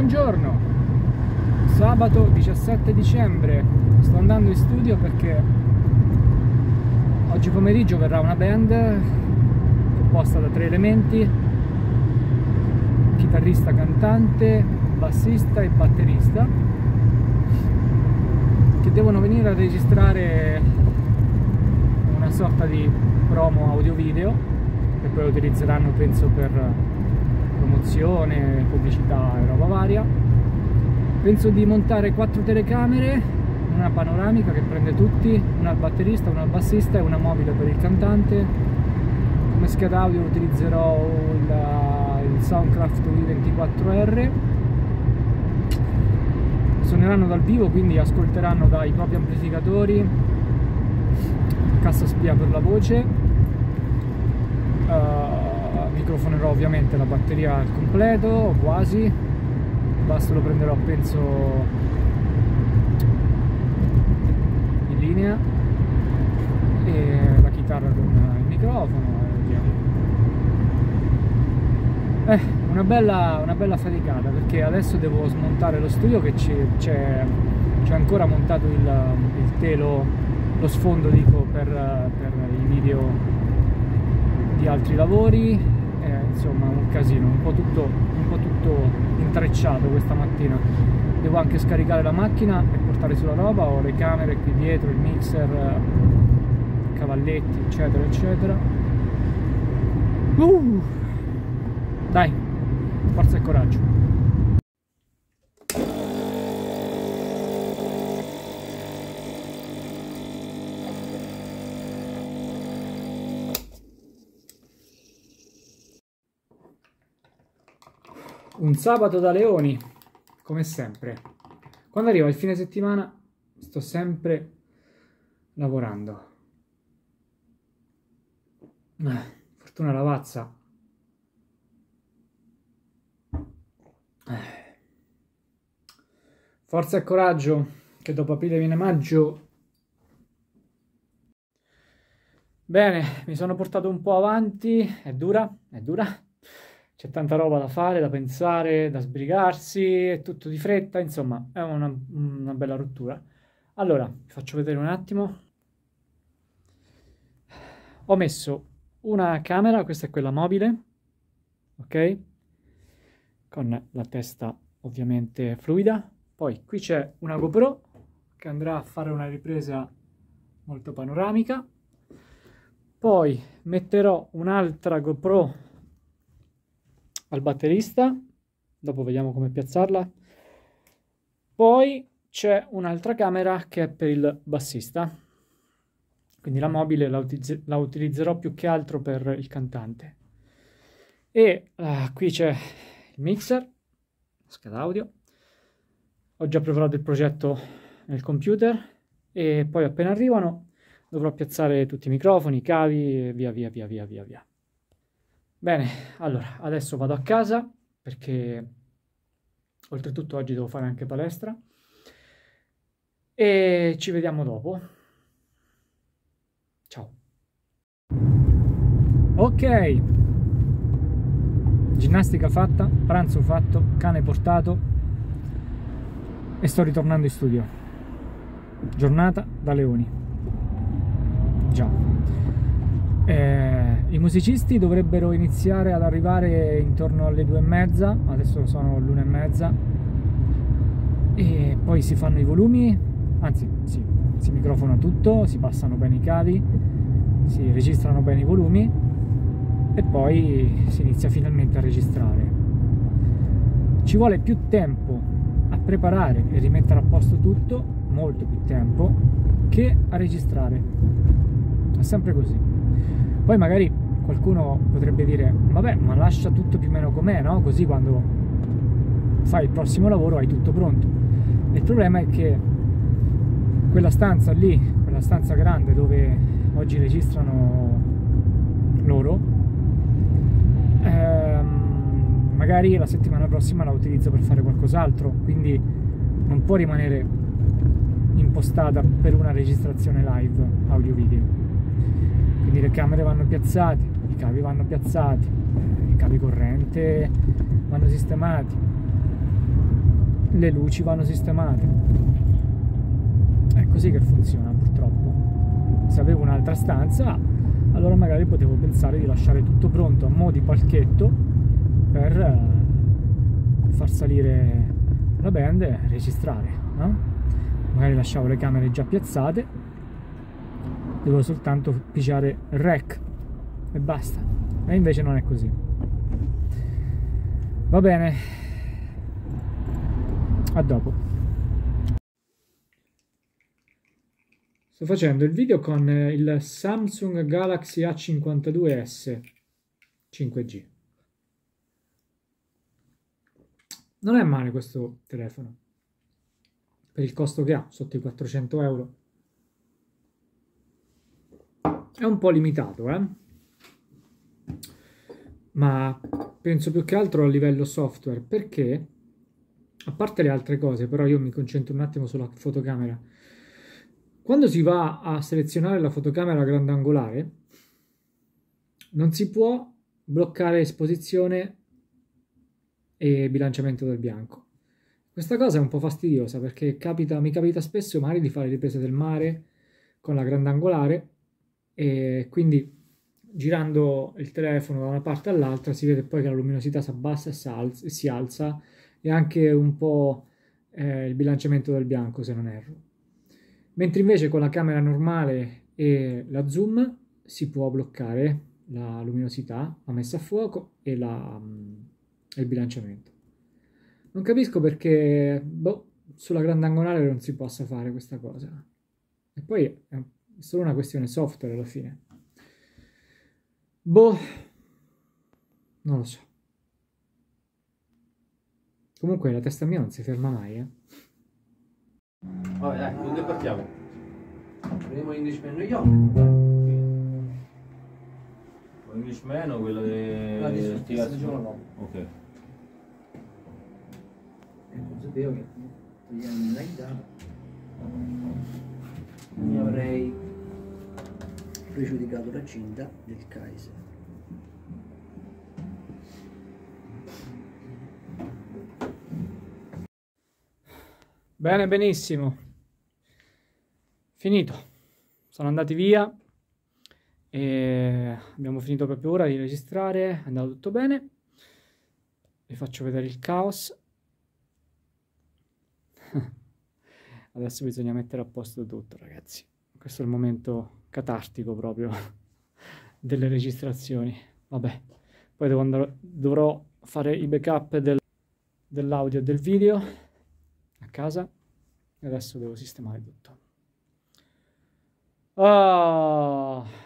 Buongiorno, sabato 17 dicembre, sto andando in studio perché oggi pomeriggio verrà una band composta da 3 elementi: chitarrista, cantante, bassista e batterista, che devono venire a registrare una sorta di promo audio-video che poi utilizzeranno, penso, per promozione, pubblicità e roba varia. Penso di montare 4 telecamere, una panoramica che prende tutti, una al batterista, una al bassista e una mobile per il cantante. Come scheda audio utilizzerò il Soundcraft V24R. Suoneranno dal vivo, quindi ascolteranno dai propri amplificatori, cassa spia per la voce. Microfonerò ovviamente la batteria al completo, o quasi. Il basso lo prenderò, penso, in linea, e la chitarra con il microfono e via. Una bella faticata, perché adesso devo smontare lo studio, che c'è ancora montato il telo, lo sfondo dico, per i video di altri lavori. Insomma, un casino, un po' tutto intrecciato questa mattina. Devo anche scaricare la macchina e portare sulla roba, ho le camere qui dietro, il mixer, cavalletti, eccetera eccetera. Dai, forza e coraggio. Un sabato da leoni, come sempre. Quando arriva il fine settimana sto sempre lavorando. Fortuna Lavazza. Forza e coraggio, che dopo aprile viene maggio. Bene, mi sono portato un po' avanti, è dura. C'è tanta roba da fare, da pensare, da sbrigarsi, è tutto di fretta, insomma, è una bella rottura. Allora, vi faccio vedere un attimo. Ho messo una camera, questa è quella mobile, ok? Con la testa ovviamente fluida. Poi qui c'è una GoPro che andrà a fare una ripresa molto panoramica. Poi metterò un'altra GoPro al batterista, dopo vediamo come piazzarla. Poi c'è un'altra camera che è per il bassista, quindi la mobile la utilizzerò più che altro per il cantante. E qui c'è il mixer, scheda audio. Ho già preparato il progetto nel computer e poi appena arrivano dovrò piazzare tutti i microfoni, i cavi e via. Bene, allora, adesso vado a casa perché oltretutto oggi devo fare anche palestra e ci vediamo dopo. Ciao. Ok, ginnastica fatta, pranzo fatto, cane portato e sto ritornando in studio. Giornata da leoni. Già. I musicisti dovrebbero iniziare ad arrivare intorno alle 2:30, adesso sono l'1:30, e poi si fanno i volumi, anzi si microfona tutto, si passano bene i cavi, si registrano bene i volumi e poi si inizia finalmente a registrare. Ci vuole più tempo a preparare e rimettere a posto tutto, molto più tempo, che a registrare. È sempre così. Poi magari qualcuno potrebbe dire: vabbè, ma lascia tutto più o meno com'è, no? Così quando fai il prossimo lavoro hai tutto pronto. Il problema è che quella stanza lì, quella stanza grande dove oggi registrano loro, magari la settimana prossima la utilizzo per fare qualcos'altro, quindi non può rimanere impostata per una registrazione live audio-video. Quindi le camere vanno piazzate, i cavi vanno piazzati, i cavi corrente vanno sistemati. le luci vanno sistemate. È così che funziona, purtroppo. Se avevo un'altra stanza, allora magari potevo pensare di lasciare tutto pronto a mo' di palchetto per far salire la band e registrare, no? Magari lasciavo le camere già piazzate, devo soltanto pigiare rec e basta. E invece non è così. Va bene, a dopo. Sto facendo il video con il Samsung Galaxy A52s 5G. Non è male questo telefono, per il costo che ha, sotto i 400 euro. È un po' limitato, ma penso più che altro a livello software, perché, a parte le altre cose, però io mi concentro un attimo sulla fotocamera. Quando si va a selezionare la fotocamera grandangolare, non si può bloccare esposizione e bilanciamento del bianco. Questa cosa è un po' fastidiosa, perché mi capita spesso magari di fare riprese del mare con la grandangolare, e quindi girando il telefono da una parte all'altra si vede poi che la luminosità si abbassa e si alza, e anche un po' il bilanciamento del bianco, se non erro. Mentre invece con la camera normale e la zoom si può bloccare la luminosità, la messa a fuoco e il bilanciamento. Non capisco perché sulla grandangolare non si possa fare questa cosa. E poi è solo una questione software alla fine. Non lo so. Comunque la testa mia non si ferma mai, Vabbè dai, dove partiamo? Prendiamo l'Englishman New York. L'Englishman o quello di ok. Sapevo che togliendo una chitarra mi avrei pregiudicato la cinta del Kaiser. Bene, benissimo. Finito. Sono andati via e abbiamo finito proprio ora di registrare. È andato tutto bene. Vi faccio vedere il caos. Adesso bisogna mettere a posto tutto, ragazzi. Questo è il momento catartico proprio delle registrazioni. Vabbè, poi dovrò fare i backup dell'audio e del video a casa e adesso devo sistemare tutto.